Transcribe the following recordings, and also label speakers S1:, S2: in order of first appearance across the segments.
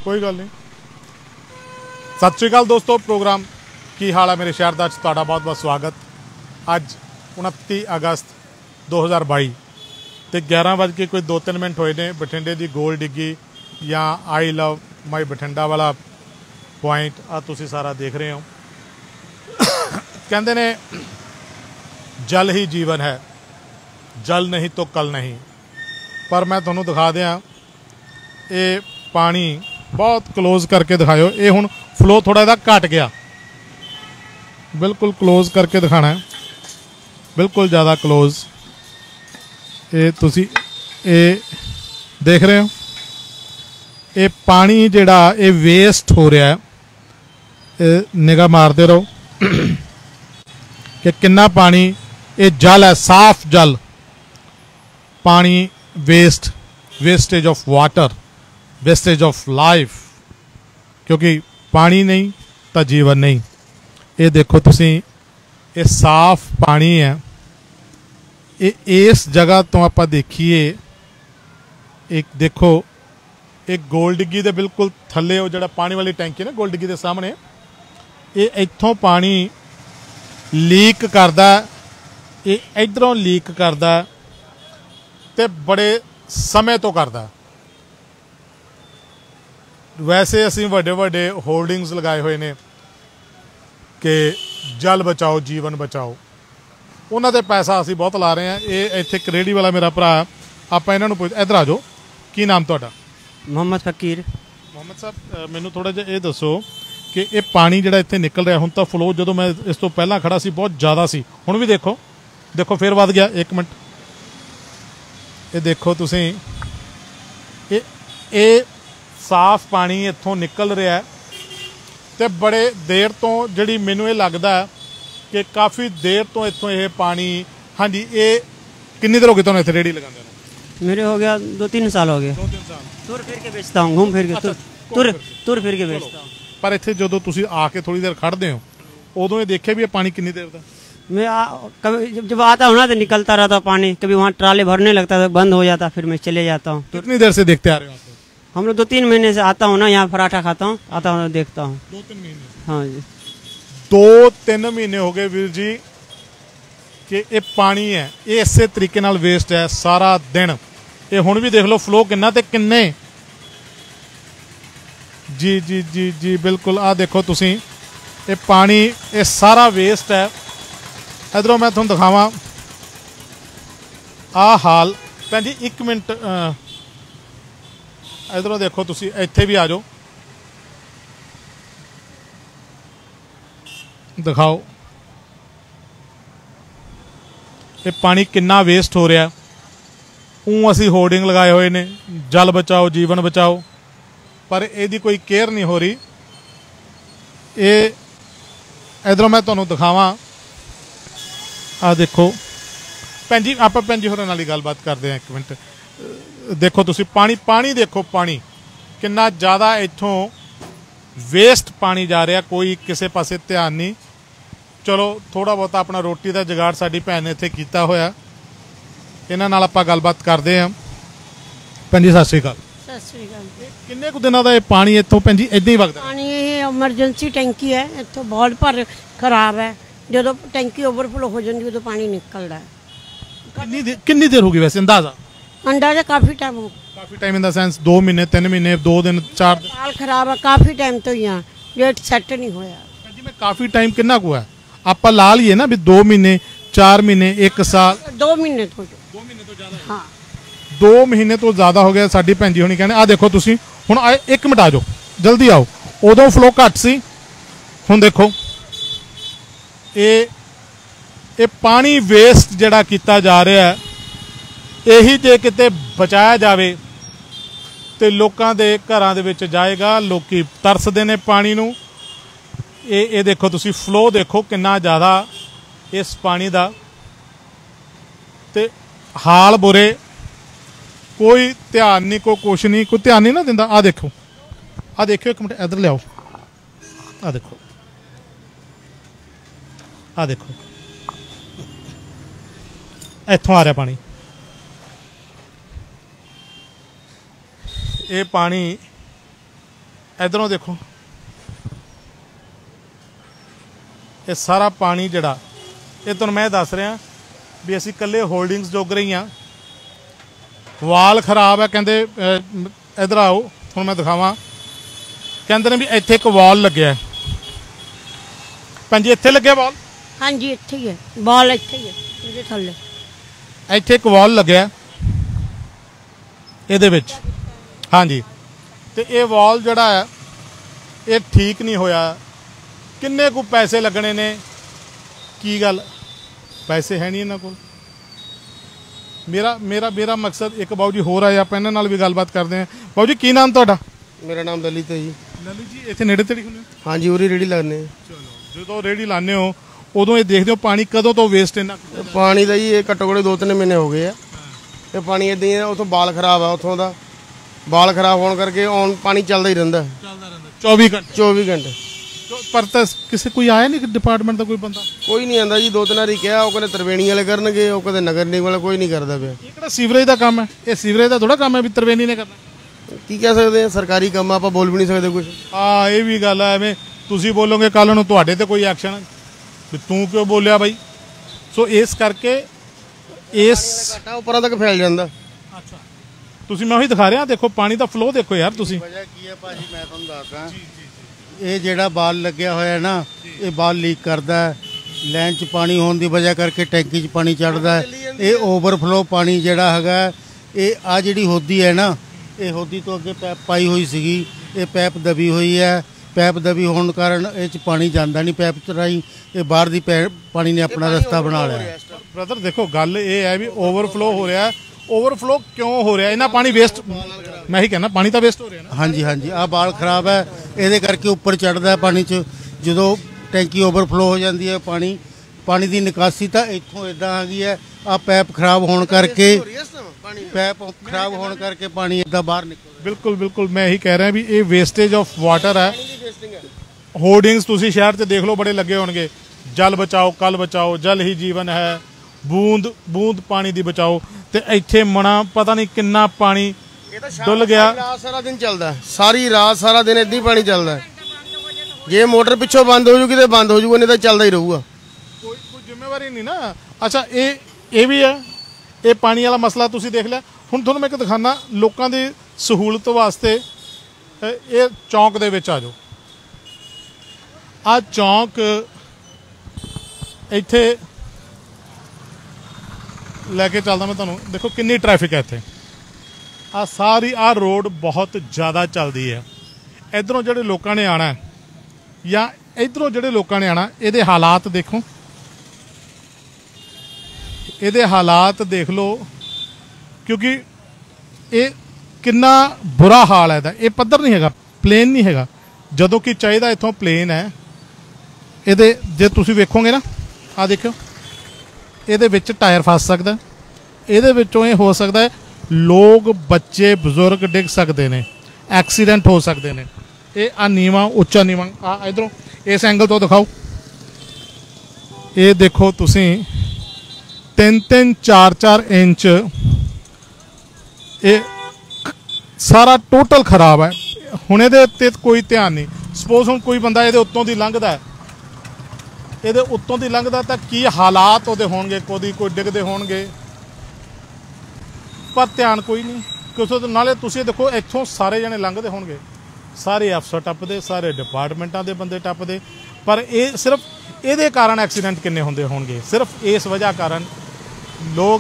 S1: कोई गल नहीं। सत श्री अकाल दोस्तों, प्रोग्राम की हाल है मेरे शहर का तुहाडा बहुत बहुत स्वागत। अज 29 अगस्त 2022 तो 11 कोई 2-3 मिनट होए ने। बठिंडे की गोल डिग्गी या आई लव माई बठिंडा वाला पॉइंट आ तुसी सारा देख रहे हो। कहते ने जल ही जीवन है, जल नहीं तो कल नहीं। पर मैं तुहानू दिखा दिया, ये पानी बहुत क्लोज करके दिखाओ। ये हुण फ्लो थोड़ा जिहा घट गया, बिल्कुल क्लोज करके दिखाना है, बिल्कुल ज़्यादा क्लोज। ये तुसी ये देख रहे हो, ये पानी जिहड़ा ये वेस्ट हो रहा है। निगाह मारते रहो कि कितना पानी, ये जल है, साफ जल, पानी waste, wastage of water, wastage of life. क्योंकि पानी नहीं तो जीवन नहीं। ये देखो तुसी, ये साफ पानी है। ये इस जगह तो आप देखिए, एक देखो एक गोल डिग्गी दे बिल्कुल थले वो जड़ा पानी वाली टैंकी है ना गोल डिग्गी के सामने, ये इत्थों पानी लीक करदा, ये इधरों लीक करदा ते बड़े समय तो करदा। वैसे असी वड्डे वड्डे होर्डिंग्स लगाए हुए ने कि जल बचाओ जीवन बचाओ, उन्होंने ते पैसा असी बहुत ला रहे हैं। ये इत्थे एक रेहड़ी वाला मेरा भरा, आप इन्हों पुछ, इधर आ जाओ, की नाम तुहाडा?
S2: मोहम्मद फकीर।
S1: मोहम्मद साहब, मैनू थोड़ा जिहा ये दसो कि ये पानी जिहड़ा इत्थे निकल रहा हुण, तो फ्लो जो मैं इस तो पहला खड़ा सी बहुत ज़्यादा सी, हुण भी देखो देखो फिर वध गया। एक मिनट, ये देखो तुसी, ये साफ पानी इत्थों निकल रहा है। तो बड़े देर तो जिहड़ी मैनू ये लगदा है कि काफ़ी देर तो इत्थों ये पानी। हाँ जी, ये कितनी देर हो गई तुहानूं इत्थे रेहड़ी लगांदे नूं?
S2: मेरे हो गया 2-3 साल हो गए।
S1: 2-3 साल।
S2: तुर फिर के बेचता हूँ, घूम फिर के तुर फिर के बेचता हूँ।
S1: पर इत्थे जो तुसी आके थोड़ी देर खड़दे हो, उदों ये देखिया भी ये पानी कितनी देर दा?
S2: मैं कभी जब आता हूँ ना तो निकलता रहता पानी, कभी वहाँ ट्राले भरने लगता तो बंद हो जाता, फिर मैं चले जाता हूँ।
S1: कितनी देर से देखते आ रहे हो आप?
S2: हम लोग 2-3 महीने से आता हूँ ना, यहाँ पराठा खाता हूँ, आता हूँ देखता हूँ।
S1: 2-3 महीने?
S2: हाँ जी,
S1: 2-3 महीने हो गए वीर जी कि ये पानी है, ये इस तरीके नाल वेस्ट है सारा दिन। ये हुण भी देख लो फ्लो किन्ना ते किन्ने। जी जी जी जी बिल्कुल, आ देखो तुसी, ये पानी ये सारा वेस्ट है। इधरों मैं तुहानूं दिखावां, आ हाल। भैन जी 1 मिनट, इधरों देखो तुसी, इत्थे भी आ जाओ, दिखाओ ये पानी कितना वेस्ट हो रहा है। असी होर्डिंग लगाए हुए ने, जल बचाओ जीवन बचाओ, पर यदी कोई केयर नहीं हो रही। ये इधरों मैं तुहानूं दिखावां, आ देखो भैन जी, आप भैन जी होरां नाल ही गलबात करते हैं 1 मिनट। देखो तुसी पानी, पानी देखो, पानी कितना ज़्यादा इत्थों वेस्ट पानी जा रहा, कोई किसी पासे ध्यान नहीं। चलो थोड़ा बहुत अपना रोटी का जुगाड़ साडी भैन ने इत्थे कीता होया, इन्हां नाल आपां गलबात करते हैं। भैन जी सत श्री अकाल।
S3: सत श्री अकाल।
S1: किन्ने कुछ दिनों का ये पानी इत्थों भैन जी इदां ही वगदा?
S3: पानी ये एमरजेंसी टैंकी है, इत्थों बहुत भर खराब है। जो टैंकी ओवरफ्लो हो जाती उदों पानी निकलता है।
S1: कितनी देर होगी वैसे अंदाजा?
S3: अंदाजा काफ़ी टाइम हो,
S1: काफ़ी टाइम इन द सेंस 2 महीने 3 महीने 2 दिन 4 दिन?
S3: हाल खराब है काफ़ी टाइम तो, यहाँ गेट सैट नहीं होया।
S1: जी मैं काफ़ी टाइम कितना को है आप ला लीए ना भी 2 महीने 4 महीने 1 साल?
S3: 2 महीने तो,
S1: 2 महीने तो ज़्यादा।
S3: हाँ
S1: 2 महीने तो ज़्यादा हो गया। साडी भैन जी होनी कहने, आ देखो तुसी हुण 1 मिनट आ जाओ, जल्दी आओ। उदों फ्लो घट सी, हुण देखो ये पानी वेस्ट जिहड़ा कीता जा रहा है, यही जे किते बचाया जाए तो लोगों के घरां दे विच जाएगा। लोकी तरसदे ने पानी नूं। ये देखो तुसी फ्लो देखो कितना ज़्यादा इस पानी का, ते हाल बुरे, कोई ध्यान नहीं, कोई कुछ नहीं, कोई ध्यान नहीं ना दिंदा। आ देखो, आ देखो 1 मिनट इधर लियाओ, आ देखो, आ देखो इत्थों आ रहा पानी। ये पानी इधरों देखो ये सारा पानी जड़ा ये तुहानूं मैं दस रहा भी असीं कल्ले होल्डिंग्स जोग रही हाँ। वाल खराब है कहंदे इधर आओ हुण मैं दिखावां कहंदे ने भी इत्थे एक वाल लग्या है। भैन जी इत्थे लग्या वाल?
S3: हाँ जी इत्थे ही है बॉल, इत्थे ही है ਇਹਦੇ ਥੱਲੇ
S1: ਇੱਥੇ ਇੱਕ ਵਾਲ ਲੱਗਿਆ ਇਹਦੇ ਵਿੱਚ। ਹਾਂਜੀ ਤੇ ਇਹ ਵਾਲ ਜਿਹੜਾ ਹੈ ਇਹ ਠੀਕ ਨਹੀਂ ਹੋਇਆ। ਕਿੰਨੇ ਕੁ ਪੈਸੇ ਲੱਗਣੇ ਨੇ? ਕੀ ਗੱਲ ਪੈਸੇ ਹੈ ਨਹੀਂ ਇਹਨਾਂ ਕੋਲ? ਮੇਰਾ ਮਕਸਦ ਇੱਕ ਬਾਊ ਜੀ ਹੋਰ ਆਏ, ਆਪਾਂ ਇਹਨਾਂ ਨਾਲ ਵੀ ਗੱਲਬਾਤ ਕਰਦੇ ਹਾਂ। ਬਾਊ ਜੀ ਕੀ ਨਾਮ ਤੁਹਾਡਾ?
S4: ਮੇਰਾ ਨਾਮ ਲਲਿਤ ਹੈ ਜੀ।
S1: ਲਲਿਤ ਜੀ ਇੱਥੇ ਨੇੜੇ ਤੇੜੇ ਹੁੰਦੇ ਹੋ?
S4: ਹਾਂਜੀ ਉਰੀ ਰੇੜੀ ਲਾਉਂਦੇ ਹਾਂ।
S1: ਚਲੋ ਜਦੋਂ ਰੇੜੀ ਲਾਉਂਦੇ ਹੋ ਉਦੋਂ ਇਹ ਦੇਖਦੇ ਹੋ ਪਾਣੀ ਕਦੋਂ ਤੋਂ ਵੇਸਟ ਇਹਨਾਂ?
S4: ਪਾਣੀ ਦਾ ਜੀ ਇਹ ਘੱਟੋ ਘੱਟ 2-3 ਮਹੀਨੇ ਹੋ ਗਏ ਆ। ਇਹ ਪਾਣੀ ਇੱਦਾਂ ਹੀ ਆ, ਉੱਥੋਂ ਬਾਲ ਖਰਾਬ ਆ, ਉੱਥੋਂ ਦਾ ਬਾਲ ਖਰਾਬ ਹੋਣ ਕਰਕੇ ਔਨ ਪਾਣੀ ਚੱਲਦਾ ਹੀ ਰਹਿੰਦਾ
S1: 24 ਘੰਟੇ
S4: 24 ਘੰਟੇ।
S1: ਪਰ ਤਾਂ ਕਿਸੇ ਕੋਈ ਆਇਆ ਨਹੀਂ ਡਿਪਾਰਟਮੈਂਟ ਦਾ ਕੋਈ ਬੰਦਾ?
S4: ਕੋਈ ਨਹੀਂ ਆਂਦਾ ਜੀ। 2-3 ਵਾਰੀ ਕਿਹਾ, ਉਹ ਕਹਿੰਦੇ ਤਰਵੇਣੀ ਵਾਲੇ ਕਰਨਗੇ, ਉਹ ਕਹਿੰਦੇ ਨਗਰ ਨਿਗਮ ਵਾਲਾ ਕੋਈ ਨਹੀਂ ਕਰਦਾ ਪਿਆ।
S1: ਇਹ ਕਿਹੜਾ ਸੀਵਰੇਜ ਦਾ ਕੰਮ ਹੈ? ਇਹ ਸੀਵਰੇਜ ਦਾ ਥੋੜਾ ਕੰਮ ਹੈ ਵੀ ਤਰਵੇਨੀ ਨੇ ਕਰਨਾ।
S4: ਕੀ ਕਹਿ ਸਕਦੇ ਆ, ਸਰਕਾਰੀ ਕੰਮ ਆਪਾਂ ਬੋਲ ਵੀ ਨਹੀਂ ਸਕਦੇ ਕੁਝ।
S1: ਹਾਂ ਇਹ ਵੀ ਗੱਲ ਹੈ, ਐਵੇਂ ਤੁਸੀਂ ਬੋਲੋਗੇ ਕੱਲ ਨੂੰ ਤੁਹਾਡੇ ਤੇ ਕੋਈ ਐਕਸ਼ਨ ਵੀ ਤੂੰ ਕਿਉਂ ਬੋਲਿਆ ਬਾਈ। ਸੋ ਇਸ ਕਰਕੇ ਇਸ
S4: ਘਾਟਾ ਉੱਪਰਾਂ ਤੱਕ ਫੈਲ ਜਾਂਦਾ।
S1: ਅੱਛਾ ਤੁਸੀਂ ਮੈਂ ਉਹੀ ਦਿਖਾ ਰਿਹਾ, ਦੇਖੋ ਪਾਣੀ ਦਾ ਫਲੋ ਦੇਖੋ ਯਾਰ ਤੁਸੀਂ।
S5: ਵਜ੍ਹਾ ਕੀ ਹੈ ਭਾਜੀ ਮੈਂ ਤੁਹਾਨੂੰ ਦੱਸਦਾ। ਇਹ ਜਿਹੜਾ ਬਾਲ ਲੱਗਿਆ ਹੋਇਆ ਨਾ ਇਹ ਬਾਲ ਲੀਕ ਕਰਦਾ ਹੈ। ਲਾਈਨ 'ਚ ਪਾਣੀ ਹੋਣ ਦੀ ਵਜ੍ਹਾ ਕਰਕੇ ਟੈਂਕੀ 'ਚ ਪਾਣੀ ਚੜਦਾ ਹੈ। ਇਹ ਓਵਰਫਲੋ ਪਾਣੀ ਜਿਹੜਾ ਹੈਗਾ ਇਹ ਆ ਜਿਹੜੀ ਹੋਦੀ ਹੈ ਨਾ, ਇਹ ਹੋਦੀ ਤੋਂ ਅੱਗੇ ਪੈਪ ਪਾਈ ਹੋਈ ਸੀਗੀ, ਇਹ ਪੈਪ ਦਬੀ ਹੋਈ ਹੈ। ਪੈਪ ਦਬੀ ਹੋਣ ਕਾਰਨ ਇਹ 'ਚ ਪਾਣੀ ਜਾਂਦਾ ਨਹੀਂ ਪੈਪ 'ਚ ਰਾਹੀਂ, ਇਹ ਬਾਹਰ ਦੀ ਪਾਣੀ ਨੇ ਆਪਣਾ ਰਸਤਾ ਬਣਾ ਲਿਆ।
S1: ਬ੍ਰਦਰ ਦੇਖੋ ਗੱਲ ਇਹ ਹੈ ਵੀ ਓਵਰਫਲੋ ਹੋ ਰਿਹਾ। ਓਵਰਫਲੋ ਕਿਉਂ ਹੋ ਰਿਹਾ? ਇਹਨਾਂ ਪਾਣੀ ਵੇਸਟ, ਮੈਂ ਹੀ ਕਹਿੰਦਾ ਪਾਣੀ ਤਾਂ ਵੇਸਟ ਹੋ ਰਿਹਾ ਨਾ।
S5: ਹਾਂਜੀ ਹਾਂਜੀ ਆਹ ਬਾਲ ਖਰਾਬ ਹੈ, ਇਹਦੇ ਕਰਕੇ ਉੱਪਰ ਚੜਦਾ ਪਾਣੀ 'ਚ। ਜਦੋਂ ਟੈਂਕੀ ਓਵਰਫਲੋ ਹੋ ਜਾਂਦੀ ਹੈ ਪਾਣੀ ਦੀ ਨਿਕਾਸੀ ਤਾਂ ਇੱਥੋਂ ਇਦਾਂ ਆ ਗਈ ਹੈ। ਆਹ ਪੈਪ ਖਰਾਬ ਹੋਣ ਕਰਕੇ ਪਾਣੀ ਇਦਾਂ ਬਾਹਰ ਨਿਕਲਦਾ।
S1: ਬਿਲਕੁਲ ਬਿਲकुल ਮੈਂ ਇਹੀ ਕਹਿ ਰਿਹਾ ਵੀ ਇਹ ਵੇਸਟੇਜ ਆਫ ਵਾਟਰ ਹੈ। ਹੋਰਡਿੰਗਸ ਤੁਸੀਂ ਸ਼ਹਿਰ 'ਚ ਦੇਖ ਲਓ ਬੜੇ ਲੱਗੇ ਹੋਣਗੇ, ਜਲ ਬਚਾਓ ਕਲ ਬਚਾਓ, ਜਲ ਹੀ ਜੀਵਨ ਹੈ, ਬੂੰਦ ਬੂੰਦ ਪਾਣੀ ਦੀ ਬਚਾਓ। ਤੇ ਇੱਥੇ ਮਣਾ ਪਤਾ ਨਹੀਂ ਕਿੰਨਾ ਪਾਣੀ ਡੁੱਲ ਗਿਆ।
S4: ਰਾਤ ਸਾਰਾ ਦਿਨ ਚੱਲਦਾ, ਸਾਰੀ ਰਾਤ ਸਾਰਾ ਦਿਨ ਏਦਾਂ ਹੀ ਪਾਣੀ ਚੱਲਦਾ। ਜੇ ਮੋਟਰ ਪਿੱਛੋਂ ਬੰਦ ਹੋ ਜੂਗੀ ਤੇ ਬੰਦ ਹੋ ਜੂਗਾ, ਨਹੀਂ ਤਾਂ ਚੱਲਦਾ ਹੀ ਰਹੂਗਾ।
S1: ਕੋਈ ਜ਼ਿੰਮੇਵਾਰੀ ਨਹੀਂ ਨਾ। ਅੱਛਾ ਇਹ ਵੀ ਹੈ, ਇਹ ਪਾਣੀ ਵਾਲਾ ਮਸਲਾ ਤੁਸੀਂ ਦੇਖ ਲਿਆ। ਹੁਣ ਤੁਹਾਨੂੰ ਮੈਂ ਇੱਕ ਦਿਖਾਣਾ ਲੋਕਾਂ ਦੀ ਸਹੂਲਤ ਵਾਸਤੇ। ਇਹ ਚੌਂਕ ਦੇ ਵਿੱਚ ਆ ਜਾਓ। ਆ ਚੌਂਕ ਇੱਥੇ ਲੈ ਕੇ ਚੱਲਦਾ ਮੈਂ ਤੁਹਾਨੂੰ। ਦੇਖੋ ਕਿੰਨੀ ਟ੍ਰੈਫਿਕ ਹੈ ਇੱਥੇ। ਆ ਸਾਰੀ ਆ ਰੋਡ ਬਹੁਤ ਜ਼ਿਆਦਾ ਚੱਲਦੀ ਹੈ। ਇਧਰੋਂ ਜਿਹੜੇ ਲੋਕਾਂ ਨੇ ਆਣਾ ਜਾਂ ਇਧਰੋਂ ਜਿਹੜੇ ਲੋਕਾਂ ਨੇ ਆਣਾ, ਇਹਦੇ ਹਾਲਾਤ ਦੇਖੋ, ਇਹਦੇ ਹਾਲਾਤ ਦੇਖ ਲਓ। ਕਿਉਂਕਿ ਇਹ ਕਿੰਨਾ ਬੁਰਾ ਹਾਲ ਹੈ। ਇਹ ਪੱਧਰ ਨਹੀਂ ਹੈਗਾ, ਪਲੇਨ ਨਹੀਂ ਹੈਗਾ, ਜਦੋਂ ਕਿ ਚਾਹੀਦਾ ਇੱਥੋਂ ਪਲੇਨ ਹੈ। ਇਹਦੇ ਜੇ ਤੁਸੀਂ ਵੇਖੋਗੇ ਨਾ, ਆ ਦੇਖਿਓ, ਇਹਦੇ ਵਿੱਚ ਟਾਇਰ ਫਸ ਸਕਦਾ, ਇਹਦੇ ਵਿੱਚੋਂ ਇਹ ਹੋ ਸਕਦਾ ਹੈ ਲੋਕ ਬੱਚੇ ਬਜ਼ੁਰਗ ਡਿੱਗ ਸਕਦੇ ਨੇ, ਐਕਸੀਡੈਂਟ ਹੋ ਸਕਦੇ ਨੇ। ਇਹ ਆ ਨੀਵਾਂ ਉੱਚਾ ਨੀਵਾਂ ਆ ਇਧਰੋਂ ਇਸ ਐਂਗਲ ਤੋਂ ਦਿਖਾਓ। ਇਹ ਦੇਖੋ ਤੁਸੀਂ 3-3 4-4 ਇੰਚ ਇਹ ਸਾਰਾ ਟੋਟਲ ਖਰਾਬ ਹੈ। ਹੁਣ ਇਹਦੇ ਉੱਤੇ ਕੋਈ ਧਿਆਨ ਨਹੀਂ। ਸਪੋਜ਼ ਹੁਣ ਕੋਈ ਬੰਦਾ ਇਹਦੇ ਉੱਤੋਂ ਦੀ ਲੰਘਦਾ ਹੈ, ਇਹਦੇ ਉੱਤੋਂ ਦੀ ਲੰਘਦਾ ਤਾਂ ਕੀ ਹਾਲਾਤ ਉਹਦੇ ਹੋਣਗੇ, ਕੋਈ ਡਿੱਗਦੇ ਹੋਣਗੇ, ਪਰ ਧਿਆਨ ਕੋਈ ਨਹੀਂ। ਕਿਉਂਕਿ ਨਾਲੇ ਤੁਸੀਂ ਦੇਖੋ ਇੱਥੋਂ ਸਾਰੇ ਜਣੇ ਲੰਘਦੇ ਹੋਣਗੇ, ਸਾਰੇ ਅਫਸਰ ਟੱਪਦੇ, ਸਾਰੇ ਡਿਪਾਰਟਮੈਂਟਾਂ ਦੇ ਬੰਦੇ ਟੱਪਦੇ, ਪਰ ਇਹ ਸਿਰਫ ਇਹਦੇ ਕਾਰਨ ਐਕਸੀਡੈਂਟ ਕਿੰਨੇ ਹੁੰਦੇ ਹੋਣਗੇ। ਸਿਰਫ ਇਸ ਵਜ੍ਹਾ ਕਾਰਨ ਲੋਕ,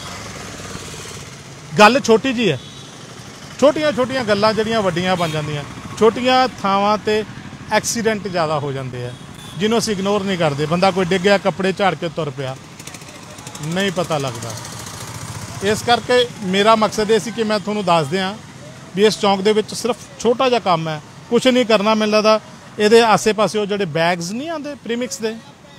S1: ਗੱਲ ਛੋਟੀ ਜੀ ਹੈ, ਛੋਟੀਆਂ ਗੱਲਾਂ ਜਿਹੜੀਆਂ ਵੱਡੀਆਂ ਬਣ ਜਾਂਦੀਆਂ। ਛੋਟੀਆਂ ਥਾਵਾਂ ਤੇ ਐਕਸੀਡੈਂਟ ਜ਼ਿਆਦਾ ਹੋ ਜਾਂਦੇ ਆ, ਜਿਹਨੂੰ ਅਸੀਂ ਇਗਨੋਰ ਨਹੀਂ ਕਰਦੇ। ਬੰਦਾ ਕੋਈ ਡਿੱਗ ਗਿਆ, ਕੱਪੜੇ ਝਾੜ ਕੇ ਤੁਰ ਪਿਆ, ਨਹੀਂ ਪਤਾ ਲੱਗਦਾ। ਇਸ ਕਰਕੇ ਮੇਰਾ ਮਕਸਦ ਇਹ ਸੀ ਕਿ ਮੈਂ ਤੁਹਾਨੂੰ ਦੱਸ ਦਿਆਂ ਵੀ ਇਸ ਚੌਂਕ ਦੇ ਵਿੱਚ ਸਿਰਫ ਛੋਟਾ ਜਿਹਾ ਕੰਮ ਹੈ, ਕੁਛ ਨਹੀਂ ਕਰਨਾ। ਮੈਨੂੰ ਲੱਗਦਾ ਇਹਦੇ ਆਸੇ-ਪਾਸੇ ਉਹ ਜਿਹੜੇ ਬੈਗਸ ਨਹੀਂ ਆਉਂਦੇ ਪ੍ਰੀਮਿਕਸ ਦੇ,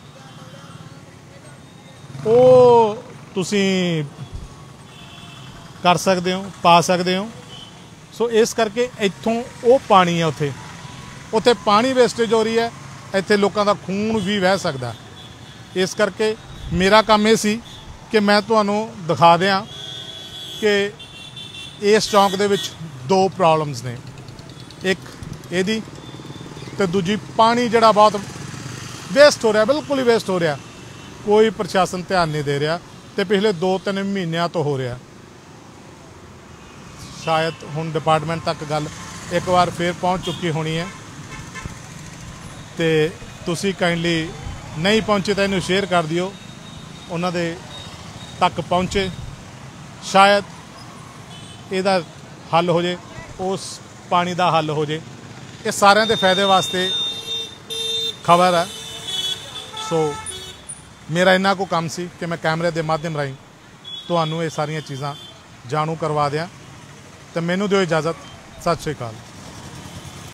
S1: ਉਹ ਤੁਸੀਂ ਕਰ ਸਕਦੇ ਹੋ, ਪਾ ਸਕਦੇ ਹੋ। ਸੋ ਇਸ ਕਰਕੇ ਇੱਥੋਂ ਉਹ ਪਾਣੀ ਹੈ, ਉੱਥੇ ਪਾਣੀ ਵੇਸਟੇਜ ਹੋ ਰਹੀ ਹੈ, ਇੱਥੇ ਲੋਕਾਂ ਦਾ ਖੂਨ ਵੀ ਵਹਿ ਸਕਦਾ। ਇਸ ਕਰਕੇ ਮੇਰਾ ਕੰਮ ਇਹ ਸੀ ਕਿ ਮੈਂ ਤੁਹਾਨੂੰ ਦਿਖਾ ਦਿਆਂ ਕਿ ਇਸ ਚੌਂਕ ਦੇ ਵਿੱਚ 2 ਪ੍ਰੋਬਲਮਸ ਨੇ। ਇੱਕ ਇਹਦੀ ਤੇ ਦੂਜੀ ਪਾਣੀ ਜਿਹੜਾ ਬਹੁਤ ਵੇਸਟ ਹੋ ਰਿਹਾ, ਬਿਲਕੁਲ ਹੀ ਵੇਸਟ ਹੋ ਰਿਹਾ, ਕੋਈ ਪ੍ਰਸ਼ਾਸਨ ਧਿਆਨ ਨਹੀਂ ਦੇ ਰਿਹਾ ਤੇ ਪਿਛਲੇ 2-3 ਮਹੀਨਿਆਂ ਤੋਂ ਹੋ ਰਿਹਾ। ਸ਼ਾਇਦ ਹੁਣ ਡਿਪਾਰਟਮੈਂਟ ਤੱਕ ਗੱਲ ਇੱਕ ਵਾਰ ਫੇਰ ਪਹੁੰਚ ਚੁੱਕੀ ਹੋਣੀ ਹੈ ਤੇ ਤੁਸੀਂ ਕਾਈਂਡਲੀ ਨਹੀਂ ਪਹੁੰਚੇ ਤਾਂ ਇਹਨੂੰ ਸ਼ੇਅਰ ਕਰ ਦਿਓ, ਉਹਨਾਂ ਦੇ ਤੱਕ ਪਹੁੰਚੇ, ਸ਼ਾਇਦ ਇਹਦਾ ਹੱਲ ਹੋ ਜੇ, ਉਸ ਪਾਣੀ ਦਾ ਹੱਲ ਹੋ ਜੇ। ਇਹ ਸਾਰਿਆਂ ਦੇ ਫਾਇਦੇ ਵਾਸਤੇ ਖਬਰ ਹੈ। ਸੋ ਮੇਰਾ ਇੰਨਾ ਕੁ ਕੰਮ ਸੀ ਕਿ ਮੈਂ ਕੈਮਰੇ ਦੇ ਮਾਧਿਅਮ ਰਾਹੀਂ ਤੁਹਾਨੂੰ ਇਹ ਸਾਰੀਆਂ ਚੀਜ਼ਾਂ ਜਾਣੂ ਕਰਵਾ ਦਿਆਂ ਤੇ ਮੈਨੂੰ ਦਿਓ ਇਜਾਜ਼ਤ। ਸਤਿ ਸ਼੍ਰੀ ਅਕਾਲ।